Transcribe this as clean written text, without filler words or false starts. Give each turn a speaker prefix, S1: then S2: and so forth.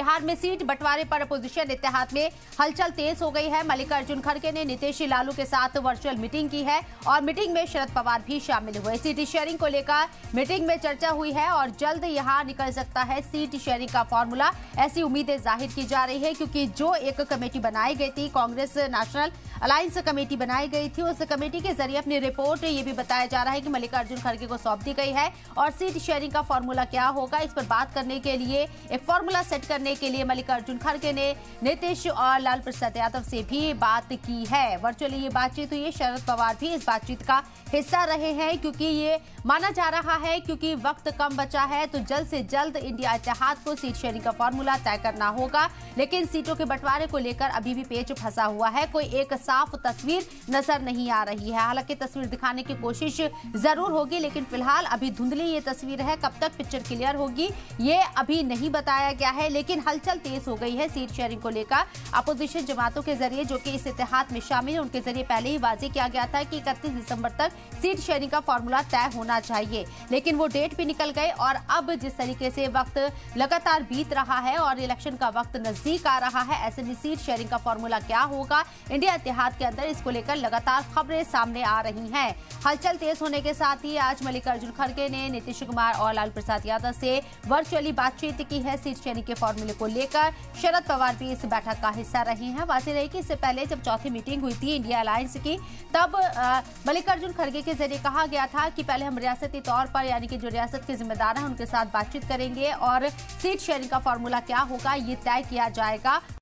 S1: बिहार में सीट बंटवारे पर अपोजिशन इत्तेहाद में हलचल तेज हो गई है। मल्लिकार्जुन खड़गे ने नीतीश लालू के साथ वर्चुअल मीटिंग की है और मीटिंग में शरद पवार भी शामिल हुए। सीट शेयरिंग को लेकर मीटिंग में चर्चा हुई है और जल्द यहां निकल सकता है सीट शेयरिंग का फॉर्मूला, ऐसी उम्मीदें जाहिर की जा रही है। क्योंकि जो एक कमेटी बनाई गई थी, कांग्रेस नेशनल अलायंस कमेटी बनाई गई थी, उस कमेटी के जरिए अपनी रिपोर्ट ये भी बताया जा रहा है कि मल्लिकार्जुन खड़गे को सौंप दी गई है और सीट शेयरिंग का फॉर्मूला क्या होगा, इस पर बात करने के लिए, एक फॉर्मूला सेट करने के लिए मल्लिकार्जुन खड़गे ने नीतीश और लालू प्रसाद यादव से भी बात की है। वर्चुअली ये बातचीत हुई है। शरद पवार भी इस बातचीत का हिस्सा रहे हैं क्योंकि ये माना जा रहा है क्योंकि वक्त कम बचा है तो जल्द से जल्द इंडिया इत्तेहाद को सीट शेयरिंग का फॉर्मूला तय करना होगा। लेकिन सीटों के बंटवारे को लेकर अभी भी पेच फंसा हुआ है, कोई एक साफ तस्वीर नजर नहीं आ रही है। हालांकि तस्वीर दिखाने की कोशिश जरूर होगी, लेकिन फिलहाल अभी धुंधली ये तस्वीर है। कब तक पिक्चर क्लियर होगी ये अभी नहीं बताया गया है, लेकिन हलचल तेज हो गई है सीट शेयरिंग को लेकर। अपोजिशन जमातों के जरिए जो कि इस इत्तेहाद में शामिल है, उनके जरिए पहले ही वाजे किया गया था कि 31 दिसंबर तक सीट शेयरिंग का फॉर्मूला तय होना चाहिए, लेकिन वो डेट भी निकल गए। और अब जिस तरीके से वक्त लगातार बीत रहा है और इलेक्शन का वक्त नजदीक आ रहा है, ऐसे में सीट शेयरिंग का फॉर्मूला क्या होगा इंडिया इत्तेहाद के अंदर, इसको लेकर लगातार खबरें सामने आ रही हैं। हलचल तेज होने के साथ ही आज मल्लिकार्जुन खड़गे ने नीतीश कुमार और लालू प्रसाद यादव से वर्चुअली बातचीत की है सीट शेयरिंग के फॉर्मूले को लेकर। शरद पवार भी इस बैठक का हिस्सा रहे हैं। वाज़ेह रही कि इससे पहले जब चौथी मीटिंग हुई थी इंडिया अलायंस की, तब मल्लिकार्जुन खड़गे के जरिए कहा गया था कि पहले हम रियासती तौर पर, यानी कि जो रियासत के जिम्मेदार हैं उनके साथ बातचीत करेंगे और सीट शेयरिंग का फॉर्मूला क्या होगा ये तय किया जाएगा।